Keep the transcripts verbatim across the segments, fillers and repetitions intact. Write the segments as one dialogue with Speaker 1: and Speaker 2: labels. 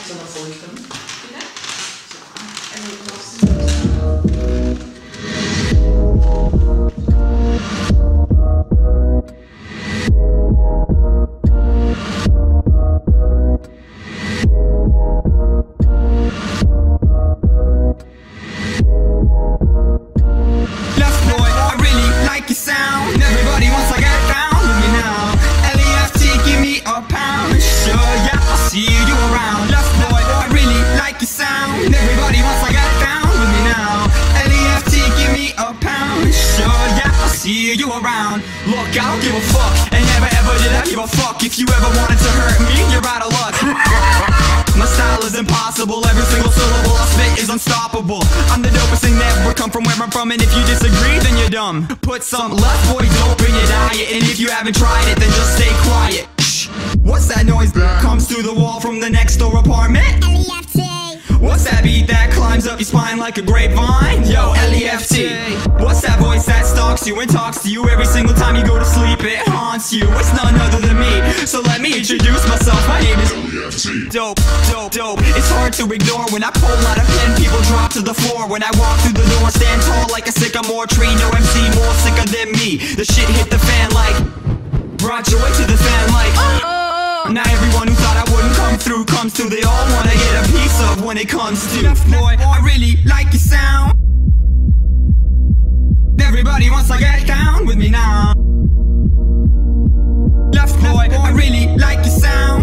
Speaker 1: Zal dat volgen?
Speaker 2: Ja.
Speaker 1: En dan nog
Speaker 3: see you around. Look, I don't give a fuck, and never ever did I give a fuck. If you ever wanted to hurt me, you're out of luck. My style is impossible, every single syllable I spit is unstoppable. I'm the dopest thing that ever come from where I'm from, and if you disagree, then you're dumb. Put some left boy dope in your diet, and if you haven't tried it, then just stay quiet. Shh. What's that noise that comes through the wall from the next door apartment?
Speaker 4: L E F T.
Speaker 3: What's that beat that climbs up your spine like a grapevine? Yo, L E F T. What's that voice that stalks you and talks to you every single time you go to sleep? It haunts you, it's none other than me. So let me introduce myself, my name is L E F T. Dope, dope, dope. It's hard to ignore when I pull out a pen, people drop to the floor. When I walk through the door, stand tall like a sycamore tree. No M C more sicker than me. The shit hit the fan like, brought joy to the fan like, uh, now everyone who thought I wouldn't come through comes through. They all wanna get a piece of when it comes to left boy, I really like your sound. Everybody wants to get down with me now. Left boy, I really like your sound.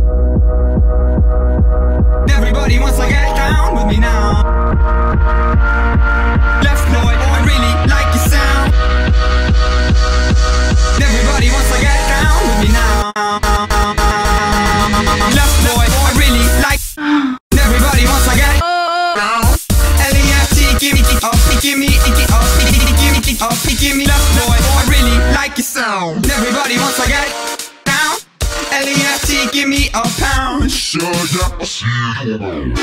Speaker 3: Everybody wants to get down with me now. Left boy, I really like your sound. Everybody wants to get down with me now. Left boy, I really like. Everybody wants to get down. L E F T, give me it up, give me it up, give me it up, give me left boy, I really like your sound. Everybody wants to get down. L E F T, give me a pound. Sure, yeah, I see you around.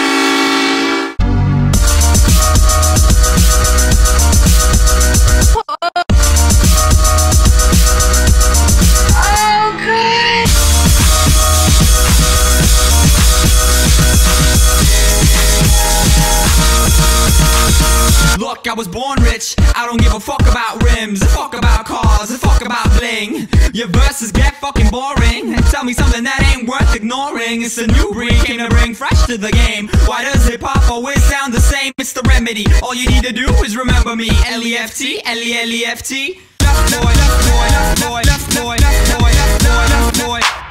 Speaker 3: Look, I was born rich, I don't give a fuck about rims, a fuck about cars, a fuck about bling. Your verses get fucking boring, tell me something that ain't worth ignoring. It's a new breed, came to bring fresh to the game. Why does hip-hop always sound the same? It's the remedy, all you need to do is remember me. L E F T, L E L E F T. Left boy, left boy, left boy, left boy, left boy, left boy, left boy.